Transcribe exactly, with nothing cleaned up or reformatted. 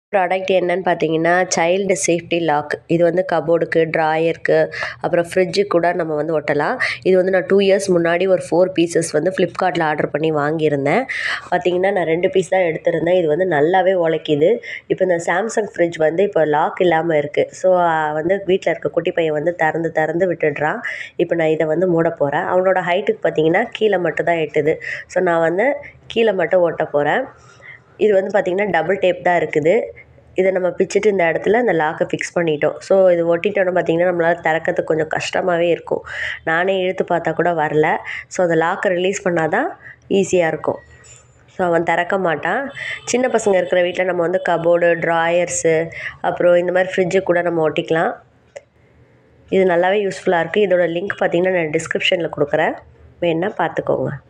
Product என்னன்னு பார்த்தீங்கன்னா, child safety lock. இது வந்து கபோர்டுக்கு, ட்ராயருக்கு, அப்புறம் ஃப்ரிட்ஜுக்கு கூட நம்ம வந்து ஒட்டலாம். இது வந்து நான் டூ இயர்ஸ் முன்னாடி ஒரு ஃபோர் பீசஸ் வந்து ஃப்ளிப்கார்ட்டில் ஆர்டர் பண்ணி வாங்கியிருந்தேன். பார்த்தீங்கன்னா, நான் ரெண்டு பீஸ் தான் எடுத்திருந்தேன். இது வந்து நல்லாவே உழைக்கிது. இப்போ இந்த சாம்சங் ஃப்ரிட்ஜ் வந்து இப்போ லாக் இல்லாமல் இருக்குது. ஸோ வந்து வீட்டில் இருக்க குட்டி பையன் வந்து திறந்து திறந்து விட்டுடுறான். இப்போ நான் இதை வந்து மூட போகிறேன். அவனோட ஹைட்டுக்கு பார்த்தீங்கன்னா கீழே மட்டும் தான் எட்டுது. ஸோ நான் வந்து கீழே மட்டும் ஓட்ட போகிறேன். இது வந்து பார்த்திங்கன்னா டபுள் டேப் தான் இருக்குது. இதை நம்ம பிச்சுட்டு இந்த இடத்துல அந்த லாக்கை ஃபிக்ஸ் பண்ணிட்டோம். ஸோ இது ஒட்டிட்டோன்னு பார்த்திங்கன்னா நம்மளால் திறக்கிறதுக்கு கொஞ்சம் கஷ்டமாகவே இருக்கும். நானே இழுத்து பார்த்தா கூட வரல. ஸோ அந்த லாக்கை ரிலீஸ் பண்ணால் தான் ஈஸியாக இருக்கும். ஸோ அவன் திறக்க மாட்டான். சின்ன பசங்க இருக்கிற வீட்டில் நம்ம வந்து கபோர்டு, ட்ராயர்ஸு, அப்புறம் இந்த மாதிரி ஃப்ரிட்ஜு கூட நம்ம ஒட்டிக்கலாம். இது நல்லாவே யூஸ்ஃபுல்லாக இருக்குது. இதோட லிங்க் பார்த்திங்கன்னா நான் டிஸ்கிரிப்ஷனில் கொடுக்குறேன். வேணுன்னா பார்த்துக்கோங்க.